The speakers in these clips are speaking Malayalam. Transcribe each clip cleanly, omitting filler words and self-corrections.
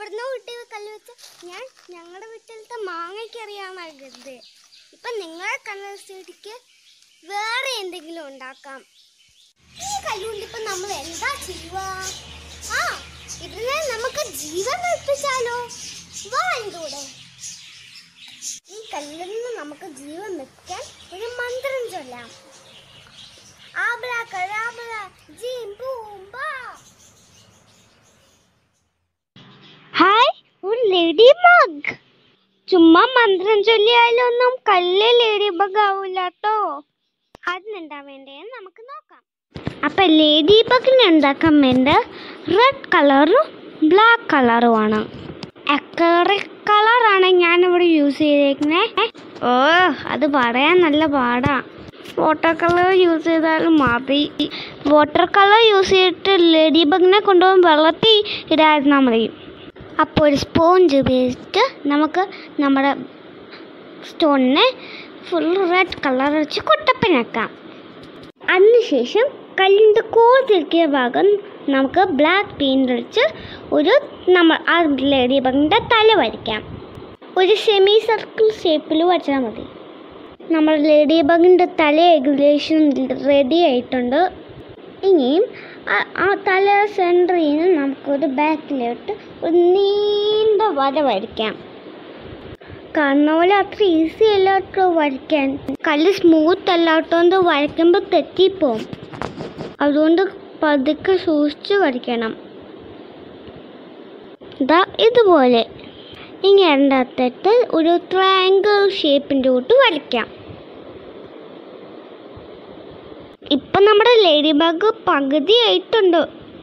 എവിടുന്നോ കിട്ടിയ കല്ല് വെച്ച് ഞാൻ ഞങ്ങളുടെ വീട്ടിലത്തെ മാങ്ങയ്ക്ക് അറിയാമായിരുന്നത്. ഇപ്പം നിങ്ങളെ കണ്ണുസ്ഥിതിക്ക് വേറെ എന്തെങ്കിലും ഉണ്ടാക്കാം. ഈ കല്ലുകൊണ്ട് ഇപ്പം നമ്മൾ എന്താ ചെയ്യുക? ഇതിനെ നമുക്ക് ജീവൻ വെപ്പിച്ചാലോ? വാ എൻ്റെ കൂടെ. ഈ കല്ലിൽ നിന്ന് നമുക്ക് ജീവൻ വെക്കാൻ ഒരു മന്ത്രം ചൊല്ലാം. ആബ്രാകഡാബ്ര ജീം ബൂം ബാ. ഹായ്, ഒരു ലേഡി ബഗ്. ചുമ്മാ മന്ത്രം ചൊല്ലിയാലൊന്നും കല്ല് ലേഡി ബഗ് ആവൂല്ലോ. അതിനെന്താ വേണ്ടതെന്ന് നമുക്ക് നോക്കാം. അപ്പം ലേഡി ബഗിന് ഉണ്ടാക്കാൻ വേണ്ട റെഡ് കളറും ബ്ലാക്ക് കളറുമാണ്. അക്രിലിക് കളറാണ് ഞാനിവിടെ യൂസ് ചെയ്തേക്കുന്നത്. അത് പറയാൻ നല്ല പാടാ. വാട്ടർ കളർ യൂസ് ചെയ്താലും മതി. വാട്ടർ കളർ യൂസ് ചെയ്തിട്ട് ലേഡി ബഗിനെ കൊണ്ടുപോകാൻ വെള്ളത്തിൽ ഇടായിരുന്നാൽ മതി. അപ്പോൾ ഒരു സ്പോഞ്ച് ഉപയോഗിച്ചിട്ട് നമുക്ക് നമ്മുടെ സ്റ്റോണിനെ ഫുൾ റെഡ് കളർ വെച്ച് കുട്ടപ്പനാക്കാം. അതിനുശേഷം കല്ലിൻ്റെ കോർത്തിരിക്കിയ ഭാഗം നമുക്ക് ബ്ലാക്ക് പെയിൻ്റ് അടിച്ച് ആ ലേഡി ബഗിൻ്റെ തല വരയ്ക്കാം. ഒരു സെമി സർക്കിൾ ഷേപ്പിൽ വരച്ചാൽ മതി. നമ്മുടെ ലേഡി ബഗിൻ്റെ തല ഏകദേശം റെഡി ആയിട്ടുണ്ട്. ഇനിയും ആ തല സെൻറ്ററിൽ നിന്ന് നമുക്കൊരു ബാക്കിലോട്ട് ഒരു നീണ്ട വര വരയ്ക്കാം. കാണുന്ന പോലെ അത്ര ഈസി അല്ലാട്ടോ വരയ്ക്കാൻ. കല്ല് സ്മൂത്ത് അല്ലാത്തോണ്ട് വരയ്ക്കുമ്പോൾ തെറ്റിപ്പോവും. അതുകൊണ്ട് പതുക്കെ സൂക്ഷിച്ച് വരയ്ക്കണം. ഇതുപോലെ ഇനി അതിനകത്തിട്ട് ഒരു ട്രയാങ്കിൾ ഷേപ്പിൻ്റെ കൂട്ട് വരയ്ക്കാം. ഇപ്പം നമ്മുടെ ലേഡി ബഗ് പകുതി ആയിട്ടുണ്ട്.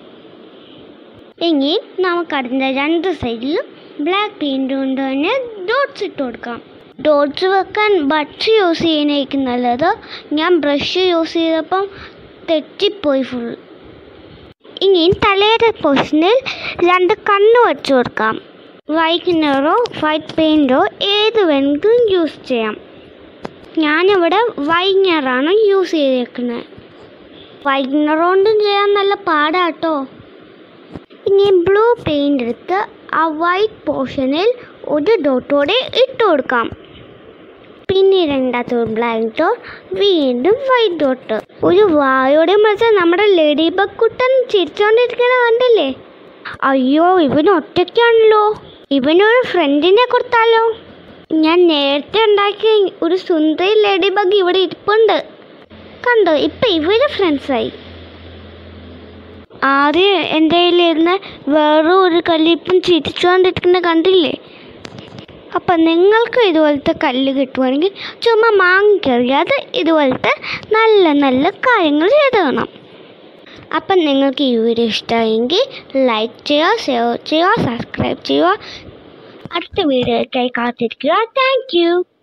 ഇനി നമുക്കതിൻ്റെ രണ്ട് സൈഡിലും ബ്ലാക്ക് പെയിൻ്റ് കൊണ്ട് തന്നെ ഡോട്ട്സ് ഇട്ട് കൊടുക്കാം. ഡോട്ട്സ് വെക്കാൻ ബട്ട്സ് യൂസ് ചെയ്യാനായിരിക്കും നല്ലത്. ഞാൻ ബ്രഷ് യൂസ് ചെയ്തപ്പം തെറ്റിപ്പോയി ഫുൾ. ഇനി തലയുടെ പൊസിഷനിൽ രണ്ട് കണ്ണ് വെച്ച് കൊടുക്കാം. വൈറ്റ്നറോ വൈറ്റ് പെയിൻറ്റോ ഏത് വേണമെങ്കിലും യൂസ് ചെയ്യാം. ഞാനിവിടെ വൈറ്റ്നറാണ് യൂസ് ചെയ്തേക്കുന്നത്. വൈറ്റ്നർ കൊണ്ടും ചെയ്യാൻ നല്ല പാടാട്ടോ. ഇനി ബ്ലൂ പെയിൻ്റ് എടുത്ത് ആ വൈറ്റ് പോർഷനിൽ ഒരു ഡോട്ടോടെ ഇട്ട് കൊടുക്കാം. പിന്നെ രണ്ടാമത്തെ ഒരു ബ്ലാക്ക് ഡോട്ട്, വീണ്ടും വൈറ്റ് ഡോട്ട്. ഒരു വായോടെ മറിച്ച് നമ്മുടെ ലേഡി ബഗ് കുട്ടൻ ചിരിച്ചോണ്ടിരിക്കണ കണ്ടില്ലേ? അയ്യോ, ഇവന് ഒറ്റയ്ക്കാണല്ലോ. ഇവനൊരു ഫ്രണ്ടിനെ കൊടുത്താലോ? ഞാൻ നേരത്തെ ഉണ്ടാക്കിയ ഒരു സുന്ദരി ലേഡി ബഗ് ഇവിടെ ഇരിപ്പുണ്ട്. കണ്ടോ, ഇപ്പം ഇവര് ഫ്രണ്ട്സായി. ആദ്യം എൻ്റെ കയ്യിലിരുന്ന് വേറെ ഒരു കല്ലിപ്പം ചിരിച്ചുകൊണ്ടിരിക്കുന്ന കണ്ടില്ലേ? അപ്പം നിങ്ങൾക്ക് ഇതുപോലത്തെ കല്ല് കിട്ടുവാണെങ്കിൽ ചുമ്മാ മാങ്ങിക്കറിയാതെ ഇതുപോലത്തെ നല്ല നല്ല കാര്യങ്ങൾ ചെയ്ത് കാണാം. അപ്പം നിങ്ങൾക്ക് ഈ വീഡിയോ ഇഷ്ടമായെങ്കിൽ ലൈക്ക് ചെയ്യുക, ഷെയർ ചെയ്യുക, സബ്സ്ക്രൈബ് ചെയ്യുക. അടുത്ത വീഡിയോയ്ക്കായി കാത്തിരിക്കുക. Thank U.